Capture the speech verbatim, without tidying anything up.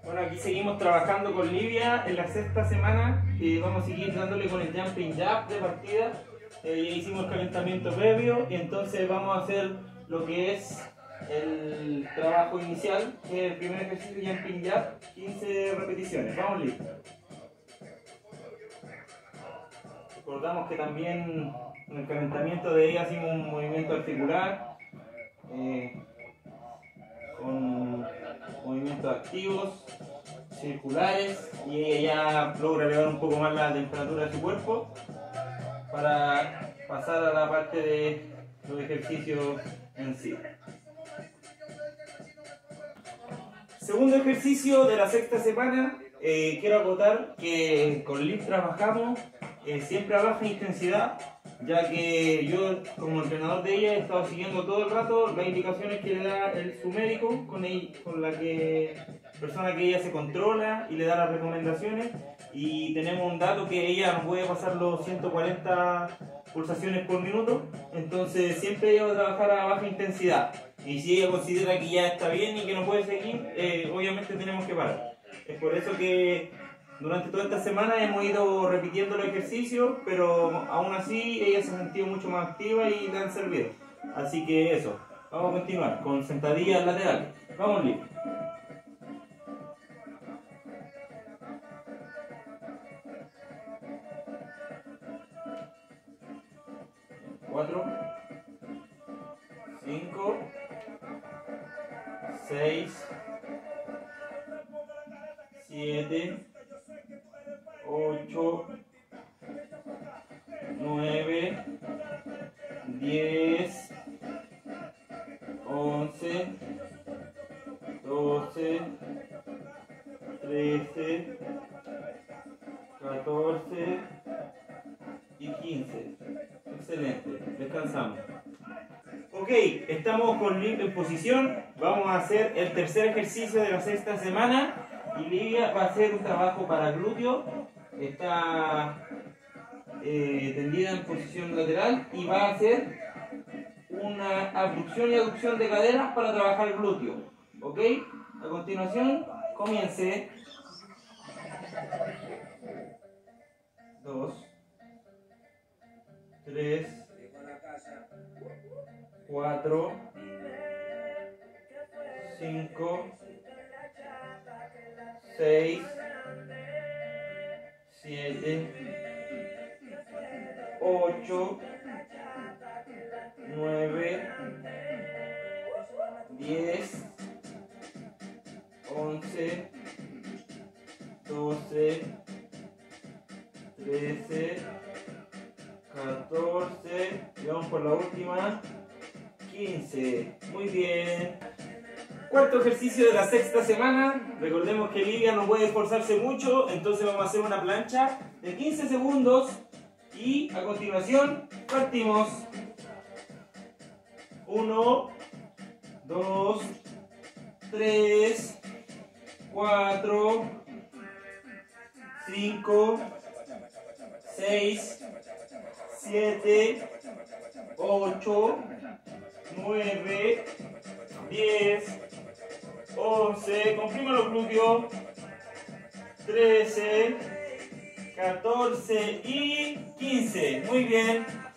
Bueno, aquí seguimos trabajando con Livia en la sexta semana y vamos a seguir dándole con el jumping jab de partida. Eh, ya hicimos el calentamiento previo y entonces vamos a hacer lo que es el trabajo inicial, que es el primer ejercicio jumping jab, quince repeticiones. Vamos, Livia. Recordamos que también en el calentamiento de ella hicimos un movimiento articular eh, con movimientos activos, circulares, y ella ya logra elevar un poco más la temperatura de su cuerpo para pasar a la parte de los ejercicios en sí. Segundo ejercicio de la sexta semana. Eh, quiero acotar que con Liv trabajamos eh, siempre a baja intensidad, ya que yo como entrenador de ella he estado siguiendo todo el rato las indicaciones que le da el, su médico, con, el, con la que, persona que ella se controla y le da las recomendaciones, y tenemos un dato que ella no puede pasar los ciento cuarenta pulsaciones por minuto, entonces siempre ella va a trabajar a baja intensidad, y si ella considera que ya está bien y que no puede seguir, eh, obviamente tenemos que parar. Es por eso que durante toda esta semana hemos ido repitiendo los ejercicios, pero aún así ella se ha sentido mucho más activa y le han servido. Así que eso, vamos a continuar con sentadillas laterales. Vamos, Liv. Cuatro, cinco, seis, siete, ocho, nueve, diez, once, doce, trece, catorce y quince. Excelente, descansamos. Ok, estamos con Liv en posición. Vamos a hacer el tercer ejercicio de la sexta semana. Y Livia va a hacer un trabajo para glúteo. Está eh, tendida en posición lateral y va a hacer una abducción y aducción de caderas para trabajar el glúteo. ¿Ok? A continuación, comience. Dos, tres, cuatro, cinco, seis, siete, ocho, nueve, diez, once, doce, trece, catorce, y vamos por la última, quince. Muy bien. Cuarto ejercicio de la sexta semana. Recordemos que Livia no puede esforzarse mucho, entonces vamos a hacer una plancha de quince segundos y a continuación partimos. uno, dos, tres, cuatro, cinco, seis, siete, ocho, nueve, diez, once, comprima los glúteos, trece, catorce y quince. Muy bien.